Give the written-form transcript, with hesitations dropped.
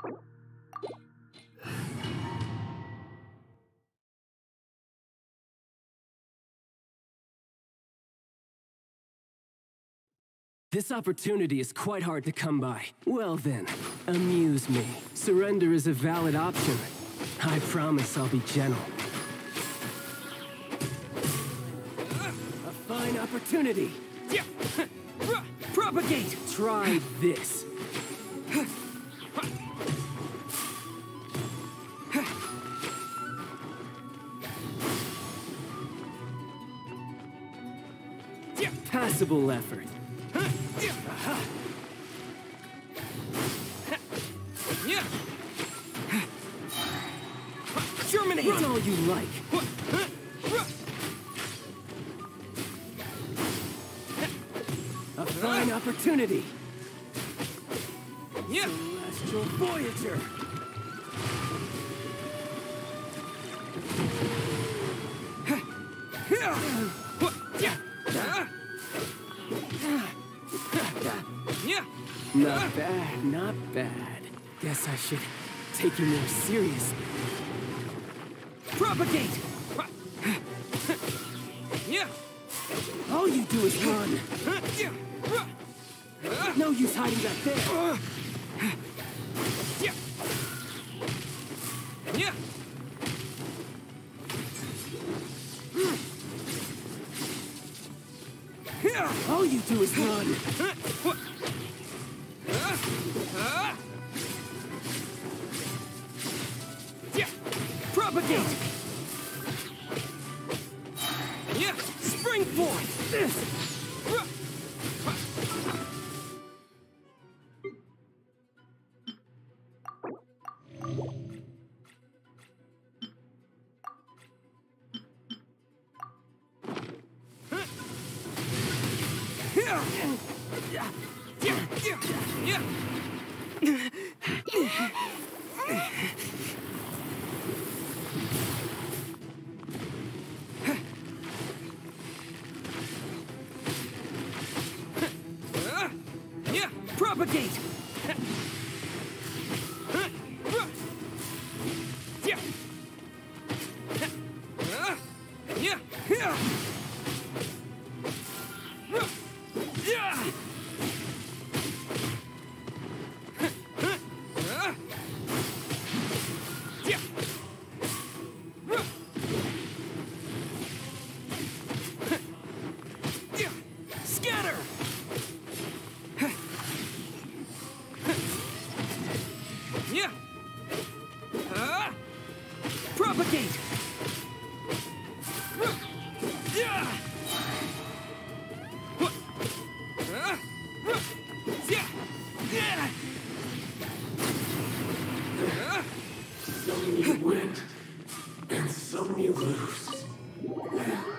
This opportunity is quite hard to come by. Well then, amuse me. Surrender is a valid option. I promise I'll be gentle. A fine opportunity. Propagate! Try this. Passable effort. Germinate! Run all you like. A fine opportunity. Celestial Voyager. Not bad, not bad. Guess I should take you more seriously. Propagate! All you do is run. No use hiding back there. All you do is run. Propagate! Spring forth! Propagate! Scatter! Propagate! Some you win, and some you lose.